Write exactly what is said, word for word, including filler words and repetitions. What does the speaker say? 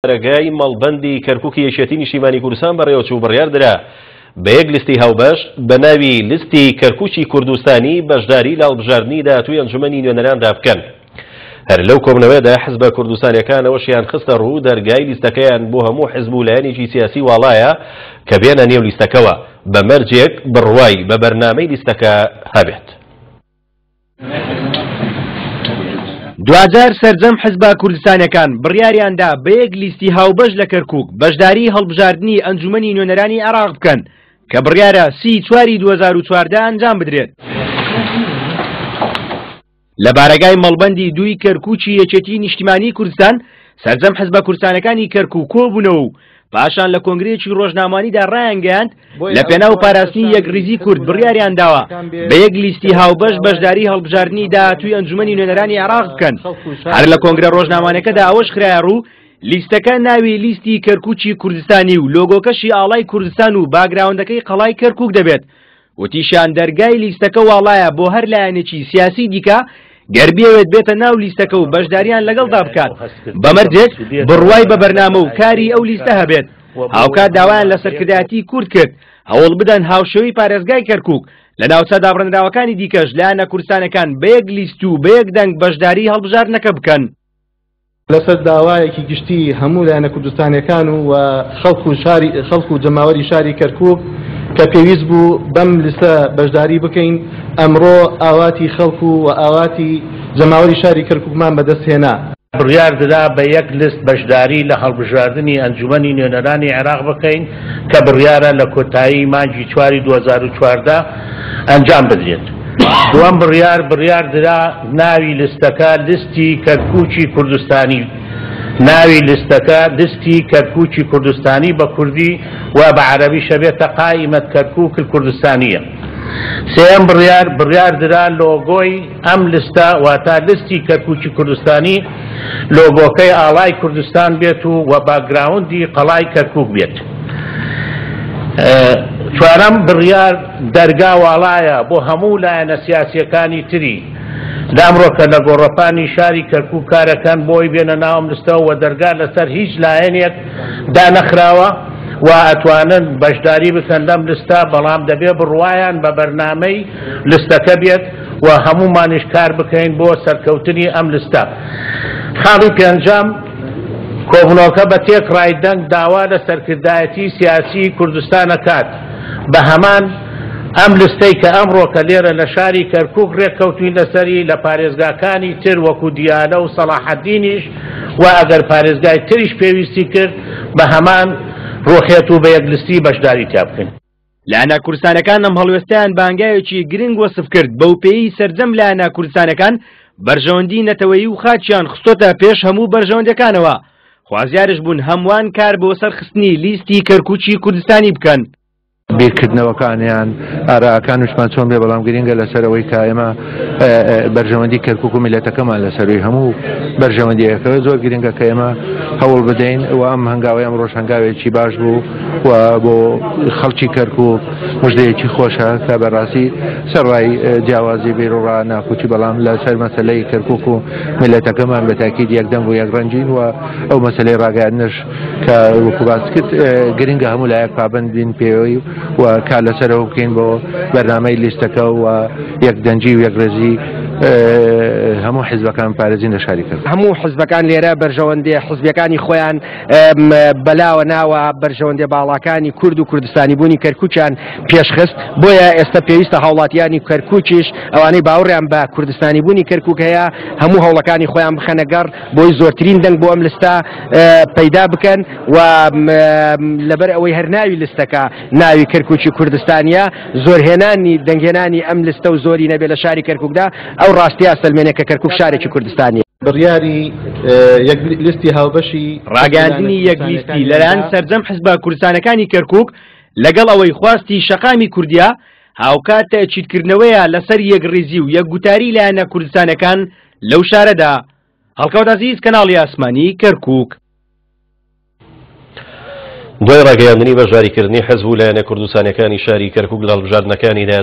رەگای مەڵبەندی کەرکووکی یەکێتی نیشتیمانی کوردستان بەڕێوەچوو بڕیاردرا بە یەک لیستی هاوبەش بە ناوی لیستی کەرکووکی کوردستانی بەشداری لە هەڵبژاردننی داهاتووی ئەنجومەنی نوێنەراندا بکەن. هەر لەو کۆبنەوەیەدا حیزبە کوردستانیەکانەوەشیان خستە ڕوو دەرگای لیستەکەیان بۆ هەموو حیزب و لایەنێکی سیاسی واڵایە کە بێنە نێو لیستەکەوە بە مەرجێک بڕوای بە بەرنامەی لیستەکە هەبێت. دوجار سەرجەم حیزبە کوردستانیەکان بڕیاریاندا بە یەک لیستی هاوبەش لە کەرکووک بەشداری هەڵبژاردننی ئەنجومەنی نوێنەرانی عێراق بکەن کە بڕیارە سی چواری دوو هەزار و چواردە ئەنجام بدرێت. لە بارەگای مەڵبەندی دووی کەرکووکی یەکێتی نیشتیمانی کوردستان سەرجەم حیزبە کوردستانەکانی کەرکووک کۆبوونەوە و پاشان لە کۆنگرەیەکی ڕۆژنامانیدا ڕایانگەیاند لە پێناو پاراستنی یەکریزی کورد بڕیاریان داوە بە یەک لیستی هاوبەش بەشداری هەڵبژاردننی داهاتووی ئەنجومەنی نوێنەرانی عێراق بکەن. هەر لە کۆنگرە ڕۆژنامانەکەدا ئەوەش خرایە ڕوو لیستەکە ناوی لیستی کەرکووکی کوردستانی و لۆگۆکەشی ئاڵای کوردستان و باگراوندەکەی قەڵای کەرکووک دەبێت. وتیشیان دەرگای لیستەکە واڵایە بۆ هەر لایەنێکی سیاسی دیکە گەربیەوێت بێتە ناو لیستەکە و بەشداریان لەگەڵدا بکات بەمەرجێک بڕوای بە بەرنامە و کاری ئەو لیستە هەبێت. هاوکات داوایان لە سەرکردایەتی کورد کرد هەوڵ بدەن هاوشێوەی پارێزگای کەرکووک لە ناوچە دابڕێنراوەکانی دیکەش لایەنە کوردستانەکان بە یەک لیست و بە یەک دەنگ بەشداری هەڵبژاردنەکە بکەن. لەسەر داوایەکی گشتی هەموو لایەنە کوردستانیەکان و خەڵک و جەماوەری شاری کەرکووک کە پێویست بوو بەم لیستە بەشداری بکەین ئەمڕۆ ئاواتی خەڵک و ئاواتی جەماوەری شاری کەرکووکمان بەدەستهێنا. بڕیاردرا بە یەک لیست بەشداری لە هەڵبژاردننی ئەنجومەنی نوێنەرانی عێراق بکەین کە بڕیارە لە کۆتایی مانگی چواری دوو هەزار و چواردە ئەنجام بدرێت. دووەم بڕیار بڕیاردرا ناوی لیستەکە لیستی کەرکووکی کوردستانی ناوی لیستەکە لیستی کەرکووکی کوردستانی بە کوردی و بە عەرەبی شەبێتە قائیمەت کەرکووک کوردستانیە. سێم بڕیار بڕیاردرا لۆگۆی ئەم لیستە واتە لیستی کەرکووکی کوردستانی لۆگۆکەی ئاڵای کوردستان بێت و و باگراوندی قەڵای کەرکووک بێت. چوارەم بڕیار دەرگا واڵایە بۆ هەموو لایەنە سیاسیەکانی تری دامڕۆکە لە گۆڕەپانی شاری کەرکووک کارەکان بۆی بێنە ناوم لیستەوە و دەرگا لەسەر هیچ لایەنێک دانەخراوە و ئەتوانن بەشداری بکەن لەم لیستە بەڵام دەبێ بڕوایان بە بەرنامەی لیستەکە بێت و هەمومانیش کار بکەین بۆ سەرکەوتنی ئەم لیستە. خاڵی پێنجەم کۆبنەوەکە بە تێک ڕایدەنگ داوا لە سەرکردایەتی سیاسی کوردستان ئەکات بە هەمان ئەم لیستەی کە ئەمڕۆکە لێرە لە شاری کەرکووک ڕێککەوتوین لەسەری لە پارێزگاکانی تر وەکو دیالە و سەلاحەددینیش و ئەگەر پارێزگای تریش پێویستی کرد بە هەمان ڕۆخێت و بە یەکلیستی بەشداری تیا بکەین. لایەنە کوردستانەکان ئەم هەڵوێستیان بانگایەکی گرنگ وەسف کرد بەو پێی سەرجەم لایەنە کوردستانەکان بەرژەوەندی نەتەوەیی و خاچیان خستۆتە پێش هەموو بەرژەوەندەکانەوە خوازیارش بوون هەمووان کار بۆ سەرخستنی لیستی کەرکووکی کوردستانی بکەن. بیرکردنەوەکانیان ئاراکان وشمان چۆن بێ بەڵام گرنگە لەسەرەوەی کە ئێمە بەرژەوەندی کەرکووک و میلەتەکەمان لەسەروی هەموو بەرژەوەندیەکەوە زۆر گرنگە کە ئێمە هەوڵ بدەین و ئەم هەنگاوی ئەم ڕۆژ هەنگاوێکی باش بوو و بۆ خەڵکی کەرکووک مژدەیەکی خۆشە کە بەڕاستی سەرڕای جیاوازی بێڕوڕا ناکوتی بەڵام لەسەر مەسەلەی کەرکووک و میلەتەکەمان بە تاکید یەکدەنگ و یەکڕەنجین و ئەو مەسەلەی ڕاگەاندنش کە وەکو باس کرد گرنگە هەموو لایەک پابەند بین پێوەی و کار لەسەرەوە بکەین بۆ بەرنامەی لیستەکە و یەکدەنجی و یەکڕێزی هەموو حیزبەکان پارێزین لە شاری کرد. هەموو حیزبەکان لێرە بەرژەوەندی حیزبەکانی خۆیان بەلاوە ناوە بەرژەوەندی باڵاکانی کورد و کوردستانی بوونی کەرکووکیان پێشخست بۆیە ئێستا پێویستە هاوڵاتیانی کەرکووکیش ئەوانەی باوەڕیان بە کوردستانی بوونی کەرکووک هەیە هەموو هەوڵەکانی خۆیان بخەنە گەڕ بۆی زۆرترین دەنگ بۆ ئەم لیستە پەیدا بکەن و لەبەر ئەوەی هەر ناوی لیستەکە ناوی کەرکووکی کوردستانیە زۆرهێنانی دەنگهێنانی ئەم لیستە و زۆری نەبێ لە شاری کەرکووکدا ئەو ڕاستیە سەلمێنێ کە کەرکووک شارێکی کوردستانی. بڕیاری لیستی هاوبەشی ڕاگەاندنی یەک لیستی لەلایەن سەرجەم حیزبە کوردستانەکانی کەرکووک لەگەڵ ئەوەی خواستی شەقامی کوردیا هاوکاتە چیتکردنەوەیە لەسەر یەکڕێزی و یەکگوتاری لایەنە کوردستانەکان لەو شارەدا. هەڵکەوت عەزیز کەناڵی ئاسمانی کەرکووک. دوای ڕاگەیاندنی بەشداریکردنی حیزب و لایەنە کوردستانیەکانی شاری کەرکووک لە هەڵبژاردنەکانیدا